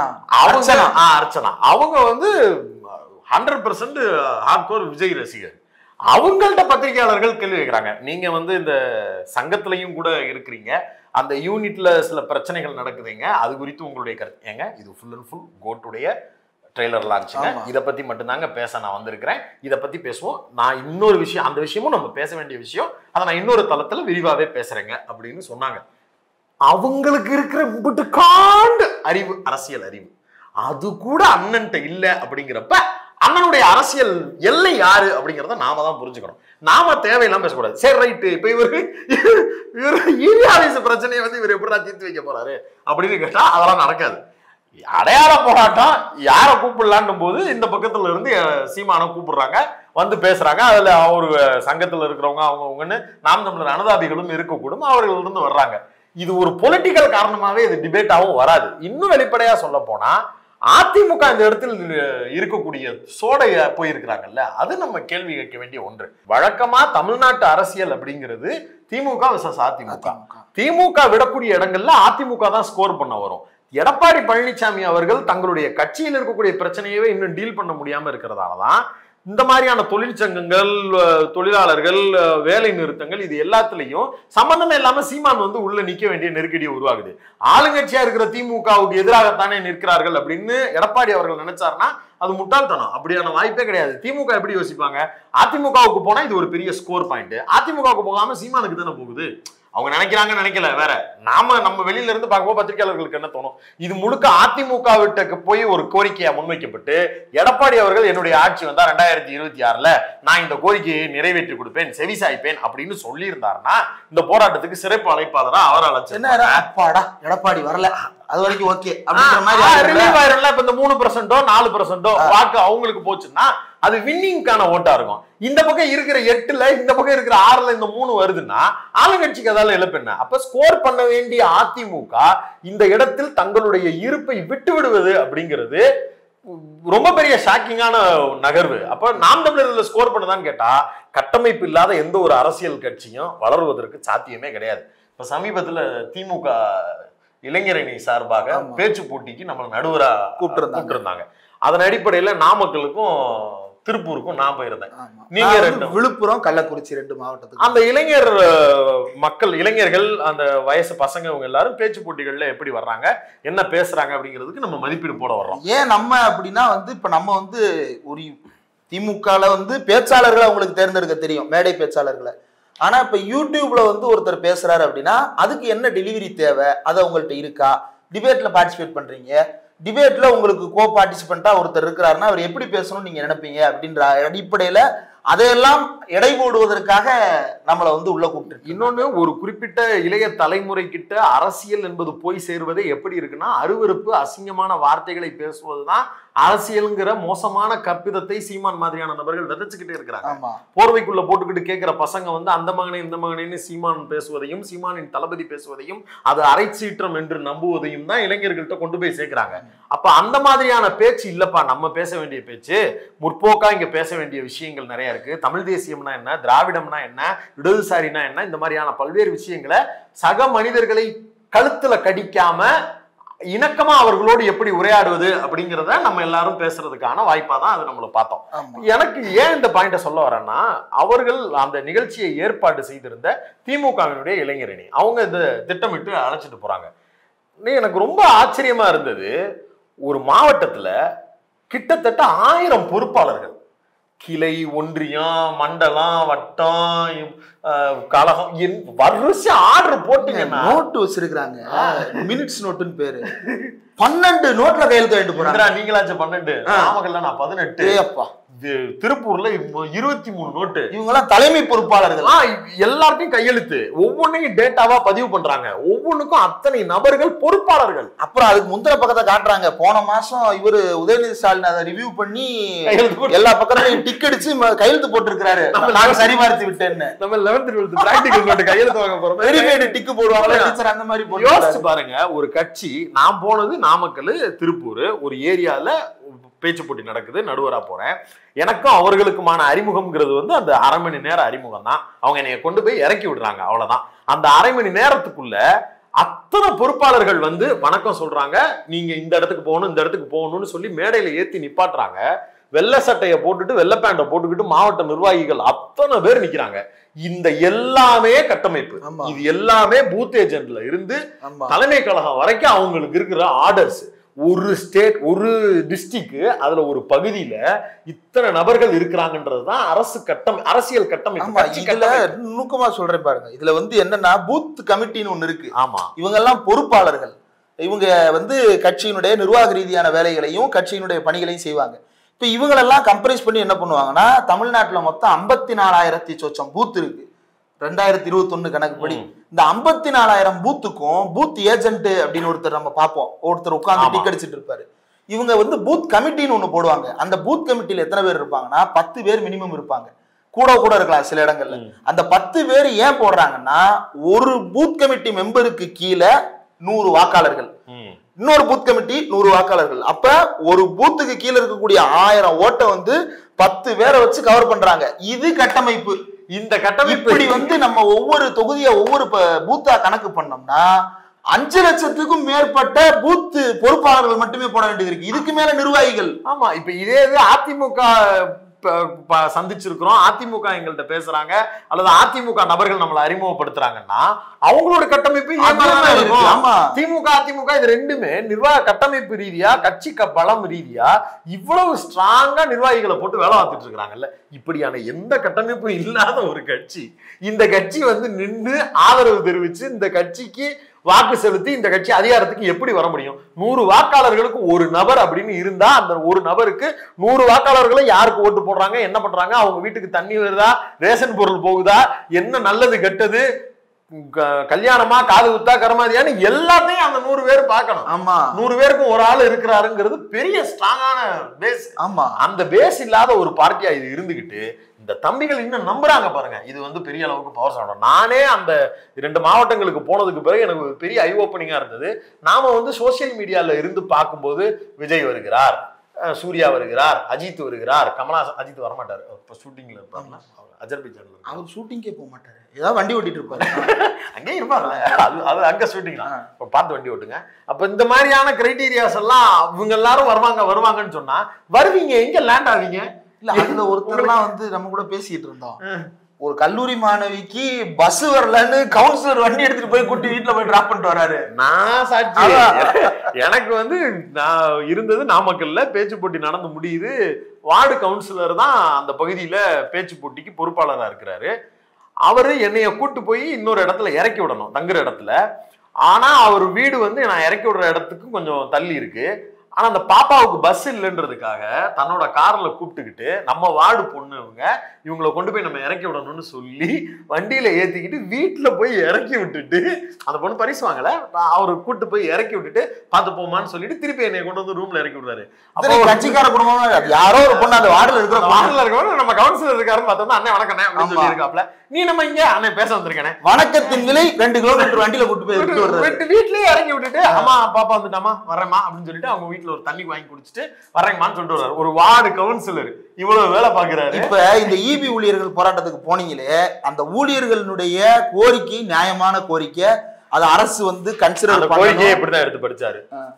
அவங்க அர்ச்சனா, அவங்க வந்து ஹண்ட்ரட் பர்சன்ட் ஹார்ட்கோர் விஜய் ரசிகர். அவங்கள்ட்ட பத்திரிகையாளர்கள் கேள்வி வைக்கிறாங்க, நீங்க வந்து இந்த சங்கத்திலையும் கூட இருக்கிறீங்க, அந்த யூனிட்ல சில பிரச்சனைகள் நடக்குதுங்க, அது குறித்து உங்களுடைய கருத்து ஏங்க? இது ஃபுல் அண்ட் ஃபுல் கோட்டுடைய ட்ரெய்லர் லான்ச்சுங்க, இதை பத்தி மட்டும்தாங்க பேச நான் வந்திருக்கிறேன், இதை பத்தி பேசுவோம். நான் இன்னொரு விஷயம், அந்த விஷயமும் நம்ம பேச வேண்டிய விஷயம், அதை நான் இன்னொரு தளத்துல விரிவாவே பேசுறேங்க அப்படின்னு சொன்னாங்க. அவங்களுக்கு இருக்கிற காண்டு அறிவு, அரசியல் அறிவு, அது கூட அண்ணன்ட்ட இல்ல அப்படிங்கிறப்ப அண்ணனுடைய அரசியல் எல்லை யாரு அப்படிங்கிறத நாம தான் புரிஞ்சுக்கணும். நாம தேவையெல்லாம் பேசக்கூடாது. சரி ரைட்டு, இப்ப இவரு இவரு ஈவியாவிச பிரச்சனையை வந்து இவர் எப்படிடா தீர்த்து வைக்க போறாரு அப்படின்னு கேட்டா அதெல்லாம் நடக்காது. அடையாள போராட்டம் யாரை கூப்பிடலான்னு போது இந்த பக்கத்துல இருந்து சீமானை கூப்பிடுறாங்க, வந்து பேசுறாங்க. அதுல அவரு சங்கத்துல இருக்கிறவங்க அவங்கவுங்கன்னு நாம் தமிழர் அனுதாபிகளும் இருக்கக்கூடும், அவர்கள் இருந்து வர்றாங்க. இது ஒரு பொலிட்டிக்கல் காரணமாவே இது டிபேட்டாவும் வராது. இன்னும் வெளிப்படையா சொல்ல போனா அதிமுக இந்த இடத்தில் இருக்கக்கூடிய சோடைய போயிருக்கிறாங்கல்ல, அது நம்ம கேள்வி கேட்க வேண்டிய ஒன்று. வழக்கமா தமிழ்நாட்டு அரசியல் அப்படிங்கிறது திமுக விசஸ் அதிமுக. திமுக விடக்கூடிய இடங்கள்ல அதிமுக தான் ஸ்கோர் பண்ண வரும். எடப்பாடி பழனிசாமி அவர்கள் தங்களுடைய கட்சியில் இருக்கக்கூடிய பிரச்சனையவே இன்னும் டீல் பண்ண முடியாம இருக்கிறதாலதான் இந்த மாதிரியான தொழிற்சங்கங்கள், தொழிலாளர்கள், வேலை நிறுத்தங்கள், இது எல்லாத்துலயும் சம்பந்தமே இல்லாம சீமான் வந்து உள்ள நிக்க வேண்டிய நெருக்கடியை உருவாகுது. ஆளுங்கட்சியா இருக்கிற திமுகவுக்கு எதிராகத்தானே நிற்கிறார்கள் அப்படின்னு எடப்பாடி அவர்கள் நினைச்சாருன்னா அது முட்டாள்தனம். அப்படியான வாய்ப்பே கிடையாது. திமுக எப்படி யோசிப்பாங்க? அதிமுகவுக்கு போனா இது ஒரு பெரிய ஸ்கோர் பாயிண்ட், அதிமுகவுக்கு போகாம சீமானுக்கு தானே போகுது. அவங்க நினைக்கிறாங்க நினைக்கல வேற. நாம நம்ம வெளியில இருந்து பார்க்கும்போது பத்திரிகையாளர்களுக்கு என்ன தோணும்? இது முழுக்க அதிமுக விட்டுக்கு போய் ஒரு கோரிக்கையா முன்வைக்கப்பட்டு எடப்பாடி அவர்கள் என்னுடைய ஆட்சி வந்தா ரெண்டாயிரத்தி இருபத்தி ஆறுல நான் இந்த கோரிக்கையை நிறைவேற்றி கொடுப்பேன், செவிசாய்ப்பேன் அப்படின்னு சொல்லி இருந்தாருன்னா இந்த போராட்டத்துக்கு சிறப்பு அழைப்பாளரா அவர் அழைச்சு என்ன அப்பாடா எடப்பாடி வரல அது வரைக்கும் ஓகே இப்ப இந்த மூணு பர்சன்டோ நாலு பர்சன்டோ வாக்கு அவங்களுக்கு போச்சுன்னா அது வின்னிங்கான ஓட்டா இருக்கும். இந்த பக்கம் இருக்கிற எட்டுல இந்த பக்கம் இருக்கிற ஆறுல இந்த மூணு வருதுன்னா ஆளுங்கட்சிக்கு அதால இழப்பென்ன? அப்ப ஸ்கோர் பண்ண வேண்டிய அதிமுக இந்த இடத்தில் தங்களுடைய இருப்பை விட்டு விடுவது அப்படிங்கிறது ரொம்ப பெரிய ஷாக்கிங்கான நகர்வு. அப்ப நாம் தமிழர்ல ஸ்கோர் பண்ணதான்னு கேட்டா கட்டமைப்பு இல்லாத எந்த ஒரு அரசியல் கட்சியும் வளருவதற்கு சாத்தியமே கிடையாது. இப்ப சமீபத்துல திமுக இளைஞரணி சார்பாக பேச்சு போட்டிக்கு நம்ம நடுவரா கூப்பிட்டு இருந்தாங்க. அதன் அடிப்படையில நாமக்கலுக்கும் திருப்பூருக்கும் நான் போயிருந்தேன். நீங்க ரெண்டு விழுப்புரம், கள்ளக்குறிச்சி ரெண்டு மாவட்டத்துக்கு அந்த இளைஞர் மக்கள், இளைஞர்கள், அந்த வயசு பசங்க இவங்க எல்லாரும் பேச்சு போட்டிகள்ல எப்படி வர்றாங்க, என்ன பேசுறாங்க அப்படிங்கிறதுக்கு நம்ம மதிப்பீடு போட வர்றோம். ஏன் நம்ம அப்படின்னா வந்து இப்ப நம்ம வந்து ஒரு திமுகல வந்து பேச்சாளர்களை அவங்களுக்கு தேர்ந்தெடுக்க தெரியும், மேடை பேச்சாளர்களை. ஆனா இப்ப யூடியூப்ல வந்து ஒருத்தர் பேசுறாரு அப்படின்னா அதுக்கு என்ன டெலிவரி தேவை, அது உங்கள்கிட்ட இருக்கா? டிபேட்ல பார்ட்டிசிபேட் பண்றீங்க, டிபேட்ல உங்களுக்கு கோ பார்ட்டிசிபெண்டா ஒருத்தர் இருக்கிறாருன்னா அவர் எப்படி பேசணும்னு நீங்க நினைப்பீங்க அப்படின்ற அடிப்படையில அதையெல்லாம் எடை போடுவதற்காக நம்மளை வந்து உள்ள கூப்பிட்டு. இன்னொன்னு, ஒரு குறிப்பிட்ட இளைய தலைமுறை கிட்ட அரசியல் என்பது போய் சேருவதே எப்படி இருக்குன்னா அருவருப்பு, அசிங்கமான வார்த்தைகளை பேசுவதுதான் அரசியலுங்கிற மோசமான கற்பிதத்தை சீமான் மாதிரியான நபர்கள் விதைச்சுக்கிட்டே இருக்கிறாங்க. போர்வைக்குள்ள போட்டுக்கிட்டு கேட்கிற பசங்க வந்து அந்த மகனே இந்த மகனேன்னு சீமான் பேசுவதையும் சீமானின் தளபதி பேசுவதையும் அது அரைச்சீற்றம் என்று நம்புவதையும் தான் இளைஞர்கள்ட்ட கொண்டு போய் சேர்க்கிறாங்க. அப்ப அந்த மாதிரியான பேச்சு இல்லப்பா நம்ம பேச வேண்டிய பேச்சு. முற்போக்கா இங்க பேச வேண்டிய விஷயங்கள் நிறைய இருக்கு. தமிழ் தேசியம்னா என்ன, திராவிடம்னா என்ன, இடதுசாரினா என்ன, இந்த மாதிரியான பல்வேறு விஷயங்களை சக மனிதர்களை கழுத்துல கடிக்காம இணக்கமா அவர்களோடு எப்படி உரையாடுவது அப்படிங்கிறத நம்ம எல்லாரும் பேசுறதுக்கான வாய்ப்பா தான் அது நம்மள பார்த்தோம். எனக்கு ஏன் இந்த பாயிண்ட சொல்ல வரேன்னா, அவர்கள் அந்த நிகழ்ச்சியை ஏற்பாடு செய்திருந்த திமுகவினுடைய இளைஞரணி அவங்க இந்த திட்டமிட்டு அழைச்சிட்டு போறாங்க. எனக்கு ரொம்ப ஆச்சரியமா இருந்தது, ஒரு மாவட்டத்துல கிட்டத்தட்ட ஆயிரம் பொறுப்பாளர்கள், கிளை, ஒன்றியம், மண்டலம், வட்டம், கழகம், வருஷம் ஆர்டர் போட்டீங்கன்னா நோட்டு வச்சிருக்காங்க, மினிட்ஸ் நோட்டுன்னு பேரு. பன்னெண்டு நோட்ல கையெழுத்து வாங்கிட்டு போறாங்க. நீங்களாச்சும் பன்னெண்டு, நாமக்கல்ல நான் பதினெட்டு, அப்பா திருப்பூர்ல இருபத்தி மூணு நோட்டு. இவங்க எல்லாம் தலைமை பொறுப்பாளர்கள், எல்லார்ட்டையும் கையெழுத்து, ஒவ்வொன்னையும் டேட்டாவா பதிவு பண்றாங்க, ஒவ்வொன்றுக்கும் அத்தனை நபர்கள் பொறுப்பாளர்கள். அப்புறம் அதுக்கு முந்திர பக்கத்தை காட்டுறாங்க. போன மாசம் இவரு உதயநிதி ஸ்டாலின் அதை ரிவ்யூ பண்ணி எல்லா பக்கத்தையும் டிக் அடிச்சு கையெழுத்து போட்டிருக்கிறாரு, நாங்க சரிபார்த்து விட்டேன்னு. நம்ம லெவன்த் டுவெல்த் பிராக்டிகல் நோட்டு கையெழுத்து வாங்க போறோம், வெரிஃபைடு டிக் போடுவாங்க டீச்சர், அந்த மாதிரி போட்டு. யோசிச்சு பாருங்க, ஒரு கட்சி, நான் போனது நாமக்கல், திருப்பூர், ஒரு ஏரியால பேச்சு போட்டி நடக்குது, நடுவரா போறேன். எனக்கும் அவர்களுக்குமான அறிமுகம்ங்கிறது வந்து அந்த அரை மணி நேர அறிமுகம் தான். அவங்க என்னைய கொண்டு போய் இறக்கி விடுறாங்க, அவ்வளவுதான். அந்த அரை மணி நேரத்துக்குள்ள அத்தனை பொறுப்பாளர்கள் வந்து வணக்கம் சொல்றாங்க, நீங்க இந்த இடத்துக்கு போகணும் இந்த இடத்துக்கு போகணும்னு சொல்லி மேடையில ஏத்தி நிப்பாட்டுறாங்க. வெள்ளை சட்டையை போட்டுட்டு வெள்ளை பேண்டை போட்டுக்கிட்டு மாவட்ட நிர்வாகிகள் அத்தனை பேர் நிக்கிறாங்க. இந்த எல்லாமே கட்டமைப்பு, இது எல்லாமே பூத் ஏஜென்ட்ல இருந்து தலைமை கழகம் வரைக்கும் அவங்களுக்கு இருக்கிற ஆர்டர்ஸ். ஒரு ஸ்டேட், ஒரு டிஸ்ட்ரிக்ட், அதுல ஒரு பகுதியில இத்தனை நபர்கள் இருக்கிறாங்கன்றதுதான் அரசு கட்டம் அரசியல் கட்டமைப்பு. இதுல நுணுக்கமா சொல்றேன் பாருங்க. இதுல வந்து என்னன்னா பூத் கமிட்டின்னு ஒண்ணு இருக்கு. ஆமா, இவங்க எல்லாம் பொறுப்பாளர்கள். இவங்க வந்து கட்சியினுடைய நிர்வாக ரீதியான வேலைகளையும் கட்சியினுடைய பணிகளையும் செய்வாங்க. இப்ப இவங்களெல்லாம் கம்பரைஸ் பண்ணி என்ன பண்ணுவாங்கன்னா, தமிழ்நாட்டுல மொத்தம் ஐம்பத்தி நாலாயிரத்தி சொச்சம் பூத் இருக்கு ரெண்டாயிரத்தி இருபத்தி ஒண்ணு கணக்குப்படி. இந்த ஐம்பத்தி நாலாயிரம் பூத்துக்கும் பூத் ஏஜென்ட் அப்படின்னு ஒருத்தர் நம்ம பார்ப்போம், ஒருத்தர் உட்கார்ந்து டிக் அடிச்சுட்டு இருப்பாரு. இவங்க வந்து பூத் கமிட்டின்னு ஒண்ணு போடுவாங்க. அந்த பூத் கமிட்டியில எத்தனை பேர் இருப்பாங்கன்னா பத்து பேர் மினிமம் இருப்பாங்க, கூட கூட இருக்கலாம் சில இடங்கள்ல. அந்த பத்து பேர் ஏன் போடுறாங்கன்னா, ஒரு பூத் கமிட்டி மெம்பருக்கு கீழே நூறு வாக்காளர்கள், இன்னொரு பூத் கமிட்டி நூறு வாக்காளர்கள். அப்ப ஒரு பூத்துக்கு கீழே இருக்கக்கூடிய ஆயிரம் ஓட்டை வந்து பத்து பேரை வச்சு கவர் பண்றாங்க. இது கட்டமைப்பு. இந்த கட்டமைப்பு இப்படி வந்து நம்ம ஒவ்வொரு தொகுதியை ஒவ்வொரு பூத்தா கணக்கு பண்ணோம்னா அஞ்சு லட்சத்துக்கும் மேற்பட்ட பூத் பொறுப்பாளர்கள் மட்டுமே போட வேண்டியது இருக்கு. இதுக்கு மேல நிர்வாகிகள். ஆமா, இப்ப இதே இது அதிமுக சந்திச்சிருக்கிறோம், அதிமுக எங்கள்கிட்ட பேசுறாங்க, அல்லது அதிமுக நபர்கள் நம்மளை அறிமுகப்படுத்துறாங்கன்னா அவங்களோட கட்டமைப்பு திமுக அதிமுக இது ரெண்டுமே நிர்வாக கட்டமைப்பு ரீதியா, கட்சி பலம் ரீதியா இவ்வளவு ஸ்ட்ராங்கா நிர்வாகிகளை போட்டு வேலை பார்த்துட்டு இருக்காங்கல்ல. இப்படியான எந்த கட்டமைப்பும் இல்லாத ஒரு கட்சி, இந்த கட்சி வந்து நின்று ஆதரவு தெரிவிச்சு இந்த கட்சிக்கு வாக்கு செலுத்தி இந்த கட்சி அதிகாரத்துக்கு எப்படி வர முடியும்? நூறு வாக்காளர்களுக்கு ஒரு நபர் அப்படின்னு இருந்தா அந்த ஒரு நபருக்கு நூறு வாக்காளர்களை யாருக்கு ஓட்டு போடுறாங்க, என்ன பண்றாங்க, அவங்க வீட்டுக்கு தண்ணி வருதா, ரேஷன் பொருள் போகுதா, என்ன நல்லது கெட்டது, கல்யாணமா காது குத்தா கரமாதியான்னு எல்லாத்தையும் அந்த நூறு பேர் பார்க்கணும். ஆமா, நூறு பேருக்கும் ஒரு ஆள் இருக்கிறாருங்கிறது பெரிய ஸ்ட்ராங்கான பேஸ். ஆமா, அந்த பேஸ் இல்லாத ஒரு பார்ட்டியா இது இருந்துகிட்டு இந்த தம்பிகள் இன்னும் நம்புறாங்க பாருங்க. இது வந்து பெரிய அளவுக்கு பவர் சாப்பிடும். நானே அந்த இரண்டு மாவட்டங்களுக்கு போனதுக்கு பிறகு எனக்கு பெரிய ஐ ஓப்பனிங்கா இருந்தது. நாம வந்து சோசியல் மீடியால இருந்து பார்க்கும்போது விஜய் வருகிறார், சூர்யா வருகிறார், அஜித் வருகிறார், கமலா அஜித் வரமாட்டாரு, இப்ப ஷூட்டிங்ல இருப்பாருன்னா அஜர்பைஜான்ல அவர் ஷூட்டிங்கே போக மாட்டாரு, ஏதாவது வண்டி ஓட்டிட்டு இருப்பாரு, அங்கேயும் இருப்பாருல்ல, அது அது அங்க ஷூட்டிங் தான், பார்த்து வண்டி ஓட்டுங்க. அப்ப இந்த மாதிரியான கிரைட்டீரியாஸ் எல்லாம் இவங்க எல்லாரும் வருவாங்க வருவாங்கன்னு சொன்னா வருவீங்க, எங்க லேண்ட் ஆவீங்க? இல்ல அதுல ஒருத்தர்லாம் வந்து நம்ம கூட பேசிட்டு இருந்தோம், ஒரு கல்லூரி மாணவிக்கு பஸ் வரலன்னு கவுன்சிலர் வண்டி எடுத்துட்டு போய் கூட்டி வீட்டுல போய் டிராப் பண்ணிட்டு வராரு. நான் சாட்சி. எனக்கு வந்து நான் இருந்தது நாமக்கல்ல, பேச்சு போட்டி நடந்து முடியுது. வார்டு கவுன்சிலர் தான் அந்த பகுதியில பேச்சு போட்டிக்கு பொறுப்பாளராக இருக்கிறாரு. அவரு என்னைய கூட்டு போய் இன்னொரு இடத்துல இறக்கி விடணும், தங்குற இடத்துல. ஆனா அவர் வீடு வந்து நான் இறக்கி விடுற இடத்துக்கு கொஞ்சம் தள்ளி இருக்கு. ஆனா அந்த பாப்பாவுக்கு பஸ் இல்லைன்றதுக்காக தன்னோட கார்ல கூப்பிட்டுக்கிட்டு நம்ம வார்டு பொண்ணு இவங்க இவங்களை கொண்டு போய் நம்ம இறக்கி விடணும்னு சொல்லி வண்டியில ஏத்திக்கிட்டு வீட்டுல போய் இறக்கி விட்டுட்டு, அந்த பொண்ணு பரிசு வாங்கல, அவரு கூட்டு போய் இறக்கி விட்டுட்டு பார்த்து போமான்னு சொல்லிட்டு திருப்பி என்னை கொண்டு வந்து ரூம்ல இறக்கி விடுறாரு. அப்போ கட்சிக்கார குடும்பமா யாரோ ஒரு பொண்ணு அந்த வார்டுல இருக்கிற வார்டுல இருக்க நம்ம கவுன்சிலர் இருக்காருன்னு பார்த்தோம்னா அண்ணே வணக்கம் அப்படின்னு சொல்லி இருக்காப்ல. நீ நம்ம இங்க அண்ணே பேச வந்திருக்கேன், வணக்கத்தின் விலை ரெண்டு கிலோமீட்டர் வண்டியில கூட்டு போய் விட்டு வீட்லயே இறங்கி விட்டுட்டு அம்மா பாப்பா வந்துட்டாமா வரேம்மா அப்படின்னு சொல்லிட்டு அவங்க வீட்டுல ஒரு தண்ணி வாங்கி குடிச்சிட்டு வரேங்கம்மான்னு சொல்லிட்டு வர்றாரு. ஒரு வார்டு கவுன்சிலர் இவ்வளவு வேலை பாக்குறாரு. இப்ப இந்த ஈபி ஊழியர்கள் போராட்டத்துக்கு போனீங்களே, அந்த ஊழியர்களுடைய கோரிக்கை நியாயமான கோரிக்கை, அது அரசு வந்து கன்சிடர் கோரிக்கையை எப்படிதான் எடுத்து படிச்சாரு.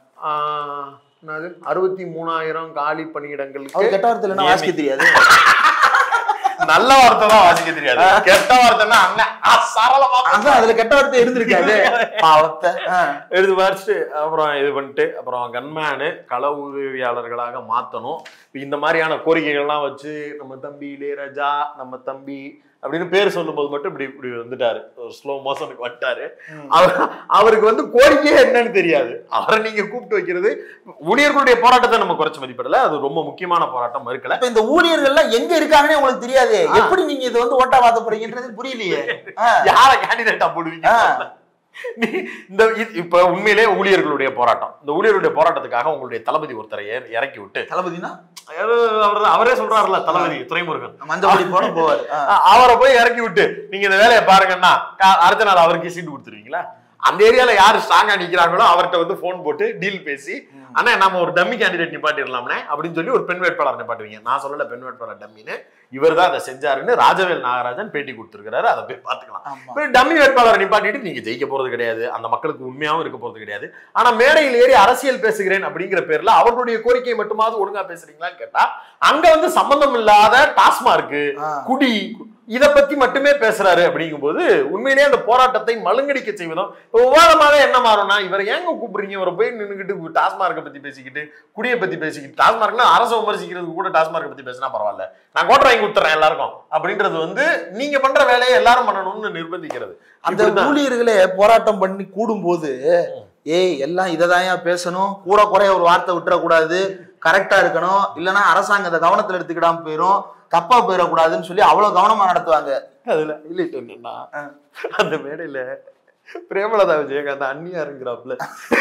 அறுபத்தி மூணாயிரம் காலி பணியிடங்களுக்கு கெட்ட வார்த்தை வாசிக்க தெரியாது, நல்ல வார்த்தை தான் வாசிக்க தெரியாது, கெட்ட வார்த்தைன்னா அண்ணன் அதுல கெட்ட வார்த்தை இருந்திருக்காது எடுத்து வாசிட்டு அப்புறம் இது பண்ணிட்டு அப்புறம் கன்மேனு கள உதவியாளர்களாக மாத்தணும். இந்த மாதிரியான கோரிக்கைகள்லாம் வச்சு நம்ம தம்பி இளையராஜா நம்ம தம்பி அப்படின்னு பேர் சொல்லும் போது மட்டும் இப்படி இப்படி வந்துட்டாரு, ஸ்லோ மோஷனுக்கு வந்துட்டாரு. அவர் அவருக்கு வந்து கோரிக்கையே என்னன்னு தெரியாது. அவரை நீங்க கூப்பிட்டு வைக்கிறது, ஊழியர்களுடைய போராட்டத்தை நம்ம குறைச்சு மதிப்பிடல, அது ரொம்ப முக்கியமான போராட்டம் மறுக்கல. இப்ப இந்த ஊழியர்கள்லாம் எங்க இருக்காங்கன்னு உங்களுக்கு தெரியாது, எப்படி நீங்க இதை வந்து ஓட்டா மாத்த போறீங்கன்றது புரியலையே. யார கேண்டிடேட்டா போடுவீங்க? நீ இந்த இப்ப உண்மையிலே ஊழியர்களுடைய போராட்டம், இந்த ஊழியர்களுடைய போராட்டத்துக்காக உங்களுடைய தளபதி ஒருத்தரை இறக்கி விட்டு, தளபதினா அவரே சொல்றாருல தளபதி துரைமுருகன், மஞ்சள் போன போவாரு, அவரை போய் இறக்கி விட்டு நீங்க இந்த வேலையை பாருங்கன்னா அடுத்த நாள் அவருக்கு சீட்டு கொடுத்துருவீங்களா? அந்த ஏரியால யாரு ஸ்ட்ராங்கா நிக்கிறாங்களோ அவர்கிட்ட வந்து போன் போட்டு டீல் பேசி ஆனா நம்ம ஒரு டம்மி கேண்டிடேட் நிப்பாட்டிடலாம்னே அப்படின்னு சொல்லி ஒரு பெண் வேட்பாளர் நிப்பாட்டுவீங்க. நான் சொல்லல பெண் வேட்பாளர் டம்மின்னு, இவர் தான் அதை செஞ்சாருன்னு ராஜவேல் நாகராஜன் பேட்டி கொடுத்துருக்காரு. அதை போய் பாத்துக்கலாம். டம்மி வேட்பாளரை நிப்பாட்டிட்டு நீங்க ஜெயிக்க போறது கிடையாது, அந்த மக்களுக்கு உண்மையாவும் இருக்க போறது கிடையாது. ஆனா மேடையில் ஏறி அரசியல் பேசுகிறேன் அப்படிங்கிற பேர்ல அவர்களுடைய கோரிக்கையை மட்டுமாவது ஒழுங்கா பேசுறீங்களான்னு கேட்டா அங்க வந்து சம்பந்தம் இல்லாத டாஸ்மார்க், குடி, இதை பத்தி மட்டுமே பேசுறாரு. அப்படிங்கும் போது உண்மையிலேயே அந்த போராட்டத்தை மழுங்கடிக்க செய்வதும் இப்போ விவாதமாக என்ன மாறும்னா, இவரை ஏங்க கூப்பிடுறீங்க, இவரை போய் நின்றுக்கிட்டு டாஸ்மார்க்கை பத்தி பேசிக்கிட்டு குடியை பத்தி பேசிக்கிட்டு, டாஸ்மார்க்னா அரசு விமர்சிக்கிறதுக்கு கூட டாஸ்மார்க்கை பத்தி பேசினா பரவாயில்ல, நான் கோட்டை வாங்கி கொடுத்துறேன் எல்லாருக்கும் அப்படின்றது வந்து நீங்க பண்ற வேலையை எல்லாரும் பண்ணணும்னு நிர்பந்திக்கிறது. அந்த ஊழியர்களே போராட்டம் பண்ணி கூடும் போது ஏய் எல்லாம் இததான் பேசணும், கூட குறைய ஒரு வார்த்தை விட்டுறக்கூடாது, கரெக்டா இருக்கணும், இல்லைன்னா அரசாங்கத்தை கவனத்துல எடுத்துக்கிடாம போயிரும், தப்பா போயிடக்கூடாதுன்னு சொல்லி அவ்வளவு கவனமா நடத்துவாங்க. அதுல ஹைலைட் என்னன்னா, அந்த மேடையில பிரேமலதா விஜயகாந்த் அந்நியாருங்கிறாப்ல,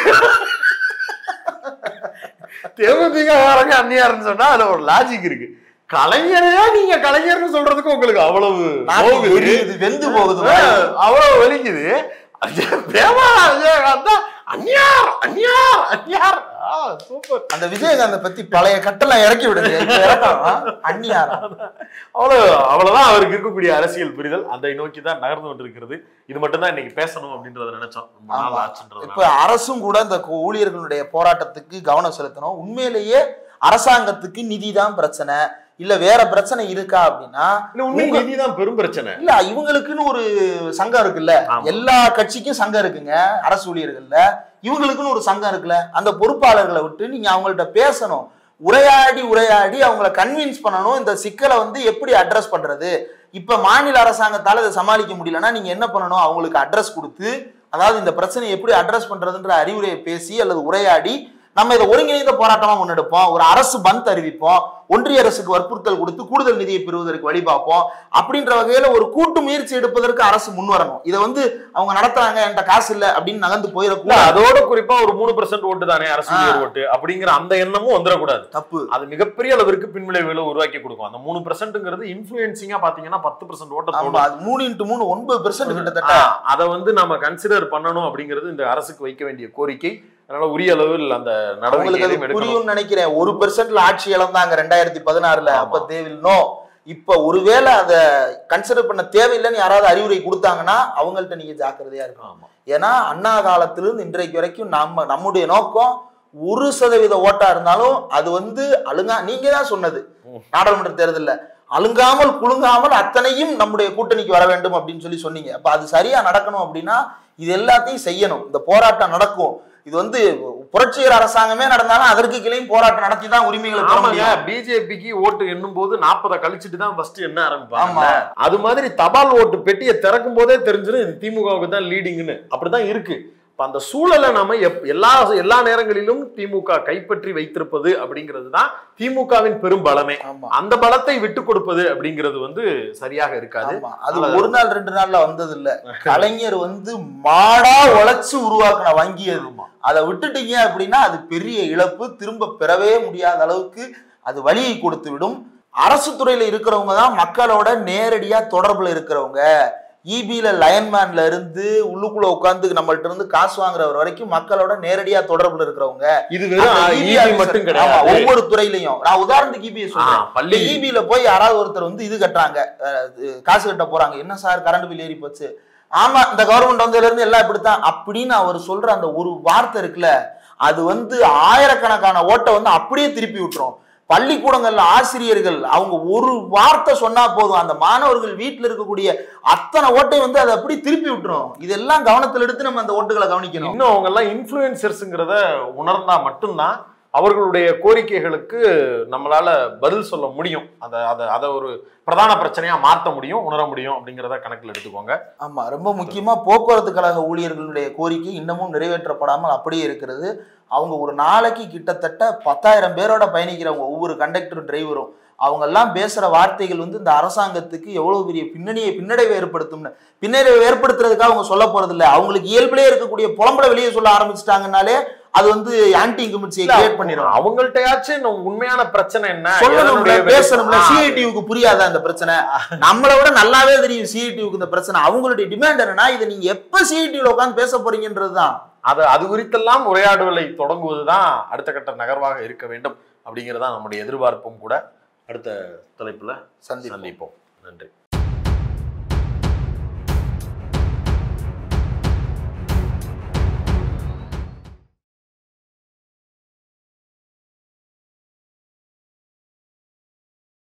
தேமுதிக அந்நியாருன்னு சொன்னா அதுல ஒரு லாஜிக் இருக்கு. கலைஞரையா நீங்க கலைஞர்னு சொல்றதுக்கு உங்களுக்கு அவ்வளவு வெந்து போகுது, அவ்வளவு வலிக்குது. பிரேமலதா விஜயகாந்த் அந்நியார் அந்நியார் அந்நியார். சூப்பர். அந்த விஜயகாந்த பத்தி பழைய கட்டெல்லாம் இறக்கி விடுங்க. அந்நியாரா அவ்வளவு அவ்வளவுதான் அவருக்கு இருக்கக்கூடிய அரசியல் புரிதல் அதை நோக்கி தான் நகர்ந்து கொண்டிருக்கிறது. இது மட்டும் தான் இன்னைக்கு பேசணும் அப்படின்றத நினைச்சோம். இப்ப அரசும் கூட இந்த ஊழியர்களுடைய போராட்டத்துக்கு கவனம் செலுத்தணும். உண்மையிலேயே அரசாங்கத்துக்கு நிதி தான் பிரச்சனை, இல்ல வேற பிரச்சனை இருக்கா அப்படின்னா நிதிதான் பெரும் பிரச்சனை. இல்ல இவங்களுக்குன்னு ஒரு சங்கம் இருக்குல்ல, எல்லா கட்சிக்கும் சங்கம் இருக்குங்க அரசு ஊழியர்கள்ல, இவங்களுக்குன்னு ஒரு சங்கம் இருக்குல்ல, அந்த பொறுப்பாளர்களை விட்டு நீங்க அவங்கள்ட்ட பேசணும், உரையாடி உரையாடி அவங்கள கன்வின்ஸ் பண்ணணும். இந்த சிக்கலை வந்து எப்படி அட்ரஸ் பண்றது, இப்ப மாநில அரசாங்கத்தால இதை சமாளிக்க முடியலன்னா நீங்க என்ன பண்ணணும், அவங்களுக்கு அட்ரஸ் கொடுத்து, அதாவது இந்த பிரச்சனையை எப்படி அட்ரஸ் பண்றதுன்ற அறிவுரையை பேசி அல்லது உரையாடி நம்ம இதை ஒருங்கிணைந்த போராட்டமா முன்னெடுப்போம். ஒரு அரசு பந்த் அறிவிப்போம், ஒன்றிய அரசுக்கு வற்புறுத்தல் கொடுத்து கூடுதல் நிதியை பெறுவதற்கு வழி பார்ப்போம். அப்படின்ற வகையில ஒரு கூட்டு முயற்சி எடுப்பதற்கு அரசு முன் வரணும். இதை வந்து அவங்க நடத்துறாங்க என்கிட்ட காசு இல்லை அப்படின்னு நகர்ந்து போயிடக்கூடாது. அதோட குறிப்பா ஒரு மூணு பெர்சென்ட் ஓட்டு தானே அரசு ஓட்டு அப்படிங்கிற அந்த எண்ணமும் வந்துடக்கூடாது. தப்பு. அது மிகப்பெரிய அளவிற்கு பின்விளைவுகளை உருவாக்கி கொடுக்கும். அந்த மூணு பெர்சென்ட்ங்கிறது இன்ஃபுளுன்சிங்கா பாத்தீங்கன்னா பத்து பெர்சென்ட் ஓட்ட மூணு இன்ட்டு மூணு ஒன்பது பெர்சென்ட் கிட்டத்தட்ட. அதை வந்து நம்ம கன்சிடர் பண்ணணும் அப்படிங்கிறது இந்த அரசுக்கு வைக்க வேண்டிய கோரிக்கை. அதனால உரிய அளவில் அந்த நடவடிக்கை புரியும் நினைக்கிறேன். ஒரு பெர்சென்ட்ல ஆட்சி இழந்தாங்க ரெண்டாயிரத்தி பதினாறுல. அப்ப தேவையில்லை. இப்ப ஒருவேளை அதை கன்சிடர் பண்ண தேவையில்லைன்னு யாராவது அறிவுரை கொடுத்தாங்கன்னா அவங்கள்ட்ட நீங்க ஜாக்கிரதையா இருக்கும். ஏன்னா அண்ணா காலத்திலிருந்து இன்றைக்கு வரைக்கும் நம்ம நம்முடைய நோக்கம் ஒரு சதவீத ஓட்டா இருந்தாலும் அது வந்து அழுங்கா, நீங்க தான் சொன்னது நாடாளுமன்ற தேர்தலில் அழுங்காமல் குலுங்காமல் அத்தனையும் நம்முடைய கூட்டணிக்கு வர வேண்டும் அப்படின்னு சொல்லி சொன்னீங்க. அப்ப அது சரியா நடக்கணும் அப்படின்னா இது எல்லாத்தையும் செய்யணும். இந்த போராட்டம் நடக்கும். இது வந்து புரட்சிகர அரசாங்கமே நடந்தாலும் அதற்கு கிளையும் போராட்டம் நடத்தி தான் உரிமைகளை. பிஜேபிக்கு ஓட்டு எண்ணும் போது நாற்பதை கழிச்சுட்டு தான் ஃபர்ஸ்ட் என்ன ஆரம்பிப்பாங்க. அது மாதிரி தபால் ஓட்டு பெட்டியை திறக்கும் போதே தெரிஞ்சிடும் இது திமுகவுக்கு தான் லீடிங்னு. அப்படிதான் இருக்கு. அந்த சூழலை நாம எல்லா எல்லா நேரங்களிலும் திமுக கைப்பற்றி வைத்திருப்பது அப்படிங்கிறது தான் திமுகவின் பெரும் பலமே. அந்த பலத்தை விட்டு கொடுப்பது அப்படிங்கிறது வந்து சரியாக இருக்காது. அது ஒரு நாள் ரெண்டு நாள்ல வந்தது இல்ல. கலைஞர் வந்து மாடா உழைச்சு உருவாக்கின வங்கி அது. அதை விட்டுட்டீங்க அப்படின்னா அது பெரிய இழப்பு, திரும்ப பெறவே முடியாத அளவுக்கு அது வழியை கொடுத்து விடும். அரசு துறையில இருக்கிறவங்க தான் மக்களோட நேரடியா தொடர்புல இருக்கிறவங்க. இபில லயன்மேன்ல இருந்து உள்ளுக்குள்ள உட்கார்ந்து நம்மள்ட்ட இருந்து காசு வாங்குறவர் வரைக்கும் மக்களோட நேரடியா தொடர்புல இருக்கிறவங்க. இது மட்டும் கிடையாது, ஒவ்வொரு துறையிலையும். நான் உதாரணத்துக்கு இபியை சொல்றேன். பள்ளி இபில போய் யாராவது ஒருத்தர் வந்து இது கட்டுறாங்க, காசு கட்ட போறாங்க, என்ன சார் கரண்ட் பில் ஏறி போச்சு, ஆமா இந்த கவர்மெண்ட் வந்ததுல இருந்து எல்லாம் இப்படித்தான் அப்படின்னு அவர் சொல்ற அந்த ஒரு வார்த்தை இருக்குல்ல, அது வந்து ஆயிரக்கணக்கான ஓட்டை வந்து அப்படியே திருப்பி விட்டுரும். பள்ளிக்கூடங்கள்ல ஆசிரியர்கள் அவங்க ஒரு வார்த்தை சொன்னா போதும், அந்த மாணவர்கள் வீட்டுல இருக்கக்கூடிய அத்தனை ஓட்டை வந்து அதை அப்படி திருப்பி விட்டுரும். இதெல்லாம் கவனத்தில் எடுத்து நம்ம அந்த ஓட்டுகளை கவனிக்கணும். இன்னும் அவங்க எல்லாம் இன்ஃப்ளூயன்சர்ஸ்ங்கிறத உணர்ந்தா மட்டும்தான் அவர்களுடைய கோரிக்கைகளுக்கு நம்மளால பதில் சொல்ல முடியும். அதை அதை அதை ஒரு பிரதான பிரச்சனையா மாற்ற முடியும், உணர முடியும் அப்படிங்கிறத கணக்கில் எடுத்துக்கோங்க. ஆமா, ரொம்ப முக்கியமா போக்குவரத்து கழக ஊழியர்களுடைய கோரிக்கை இன்னமும் நிறைவேற்றப்படாமல் அப்படியே இருக்கிறது. அவங்க ஒரு நாளைக்கு கிட்டத்தட்ட பத்தாயிரம் பேரோட பயணிக்கிறவங்க, ஒவ்வொரு கண்டக்டர் டிரைவரும். அவங்க எல்லாம் பேசுற வார்த்தைகள் வந்து இந்த அரசாங்கத்துக்கு எவ்வளவு பெரிய பின்னணியை பின்னடைவை ஏற்படுத்தும்னு. பின்னடைவை ஏற்படுத்துறதுக்காக அவங்க சொல்ல போறது இல்லை. அவங்களுக்கு இயல்பிலே இருக்கக்கூடிய புலம்பலை வெளியே சொல்ல ஆரம்பிச்சிட்டாங்கன்னாலே அது வந்து ஆன்டி இன்கம்பன்சியை கிரியேட் பண்ணிடும். அவங்கள்ட்டயாச்சும் உண்மையான பிரச்சனை என்ன சொல்லணும்ல, பேசணும்ல. சிஐடியுக்கு புரியாதா இந்த பிரச்சனை? நம்மளை விட நல்லாவே தெரியும் சிஐடியுக்கு இந்த பிரச்சனை. அவங்களுடைய டிமாண்ட் என்னன்னா, இதை நீங்க எப்ப சிஐடியில உட்காந்து பேச போறீங்கன்றதுதான். அது அது குறித்தெல்லாம் உரையாடுதலை தொடங்குவதுதான் அடுத்த கட்ட நகர்வாக இருக்க வேண்டும் அப்படிங்கிறதா நம்முடைய எதிர்பார்ப்பும் கூட. அடுத்த தலைப்புல சந்திப்போம். நன்றி.